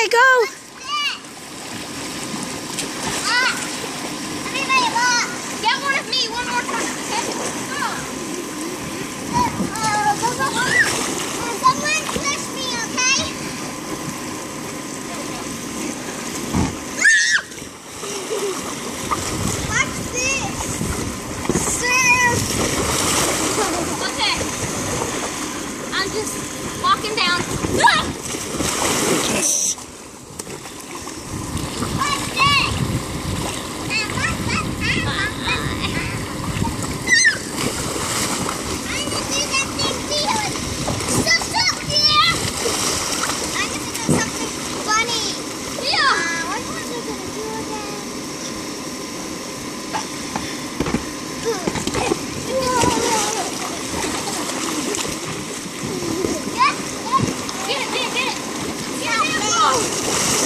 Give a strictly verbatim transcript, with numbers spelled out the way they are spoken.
Okay, go. Get one of me one more time, okay? Someone push me, okay? Watch this. Okay. I'm just walking down. Get it, get it, get it. Get it.